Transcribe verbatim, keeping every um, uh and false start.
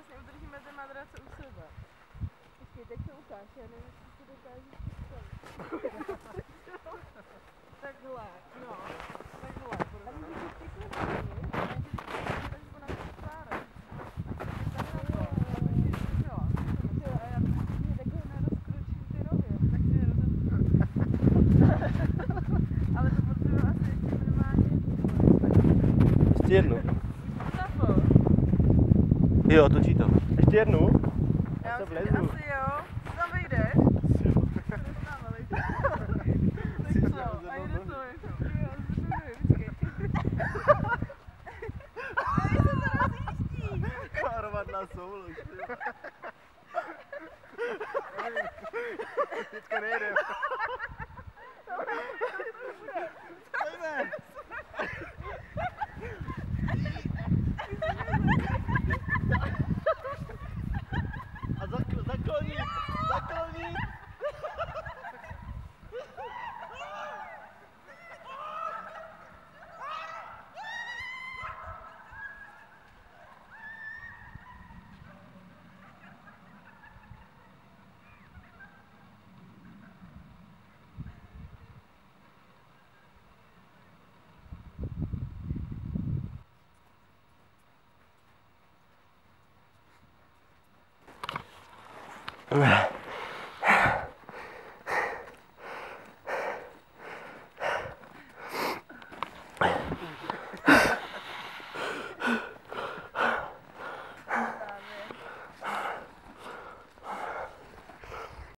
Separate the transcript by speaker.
Speaker 1: vlastně udržíme ty madrace u sebe. Počkej, teď to ukáž, já nevím, jestli si dokážu představit. Takhle, no, takhle. A můžeš to přiklonit, takže ona to stvára. Tak na to, jo, a já mě takhle nerozkročím ty rohy, tak si nerozkročím. Ale to potřebuji asi ještě minimálně.
Speaker 2: Ještě jednu.
Speaker 1: Zapl.
Speaker 2: Jo, točí to. Ještě jednu?
Speaker 1: Já
Speaker 2: se
Speaker 1: asi,
Speaker 2: vlezu.
Speaker 1: asi jo. Ty tam vejdeš? Tak co? A jde to jako. Jo, počkej. Ale se to rozjíždí.
Speaker 2: Hromadná soulož. Teďka nejde. Pojďme. A zaklonit, zaklonit. Ugh.